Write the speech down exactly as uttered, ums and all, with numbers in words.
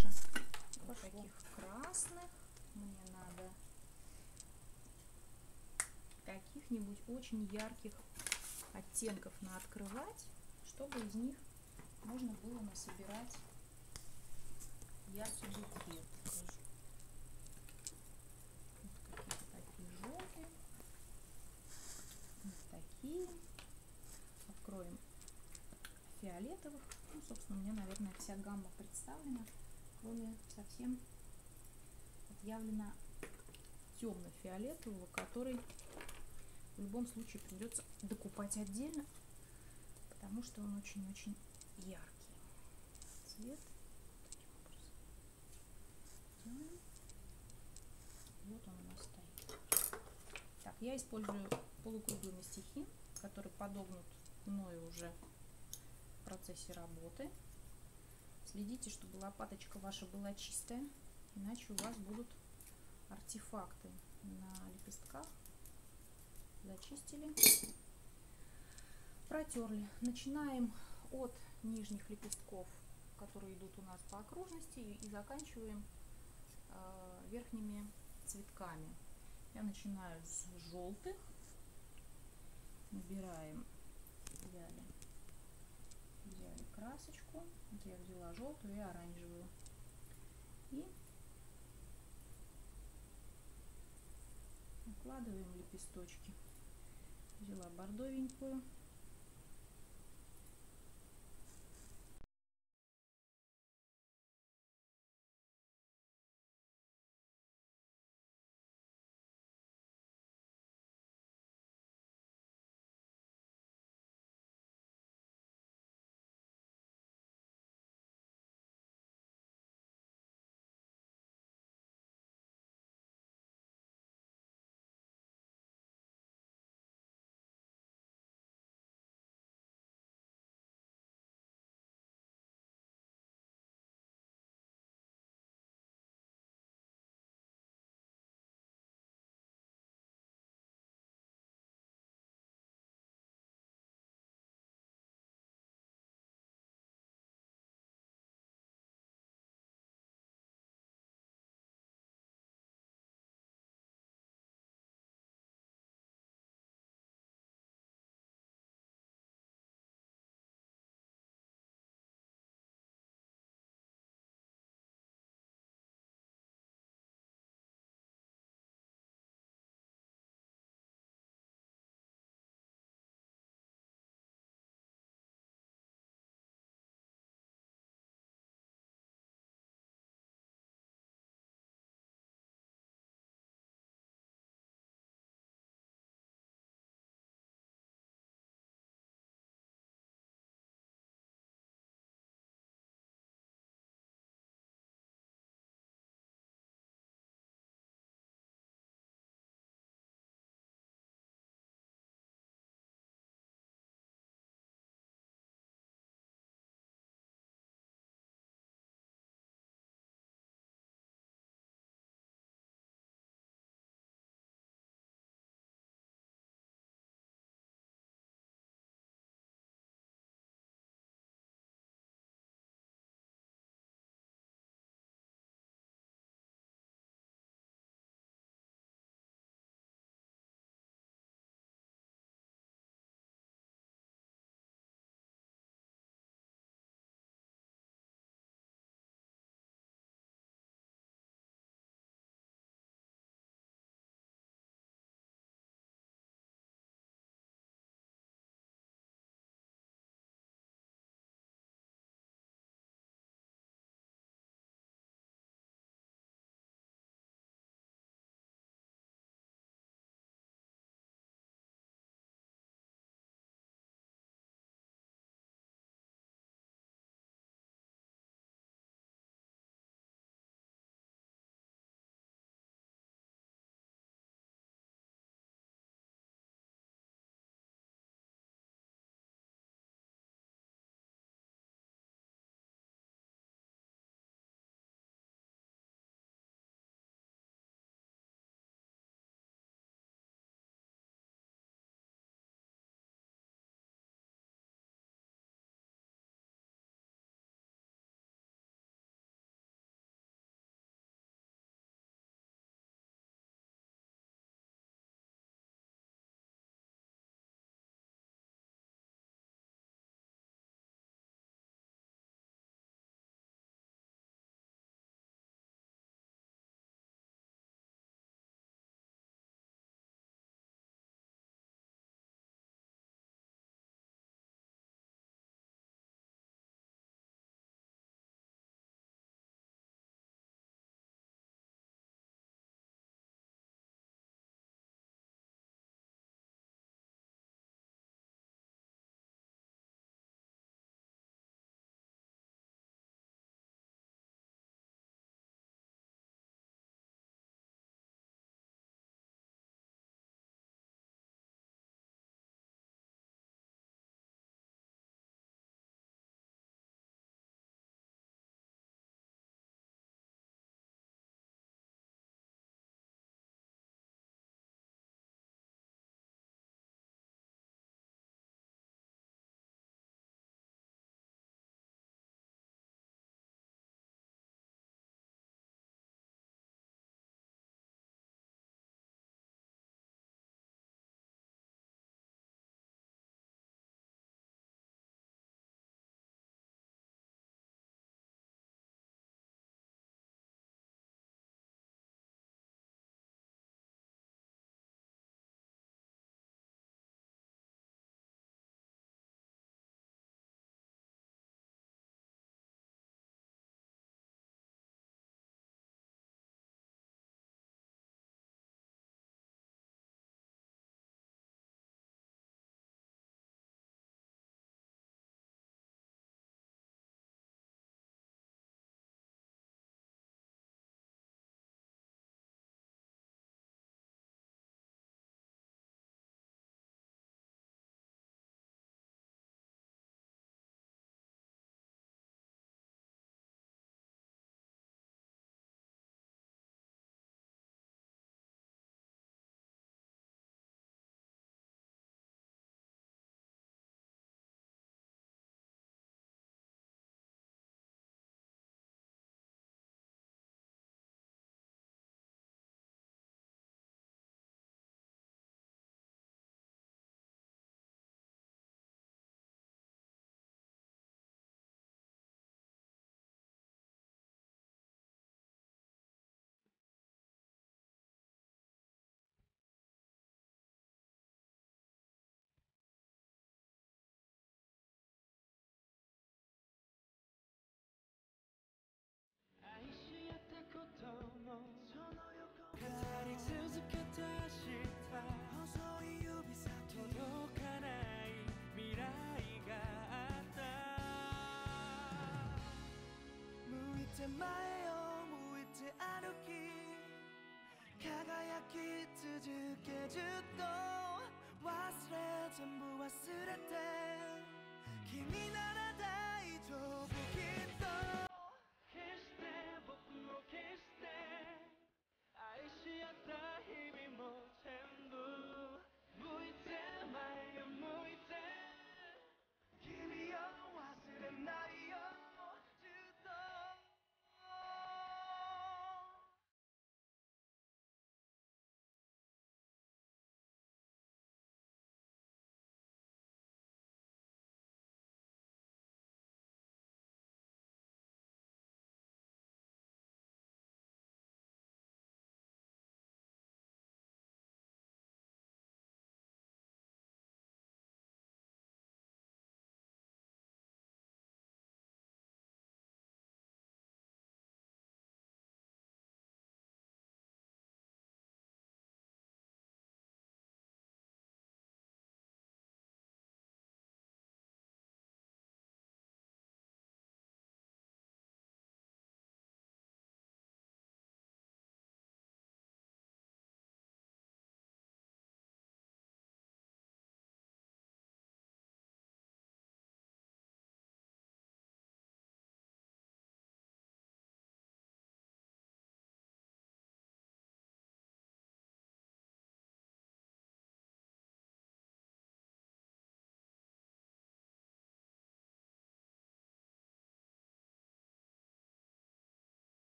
дальше. Вот таких красных мне надо каких-нибудь очень ярких оттенков наоткрывать, чтобы из них можно было насобирать яркий букет. Вот какие-то такие желтые, вот такие. Откроем фиолетовых. Ну, собственно, у меня, наверное, вся гамма представлена, кроме совсем отъявленно темно-фиолетового, который в любом случае придется докупать отдельно, потому что он очень-очень яркий цвет. Вот он у нас стоит. Так, я использую полукруглый мастихин, который подогнут мною уже в процессе работы. Следите, чтобы лопаточка ваша была чистая, иначе у вас будут артефакты на лепестках. Зачистили, протерли. Начинаем от нижних лепестков, которые идут у нас по окружности, и заканчиваем э, верхними цветками. Я начинаю с желтых. Набираем, взяли, взяли красочку. Вот я взяла желтую и оранжевую. И накладываем лепесточки. Взяла бордовенькую. した細い指先届かない未来があった向いて前を向いて歩き輝き続けずっと忘れ全部忘れて君なら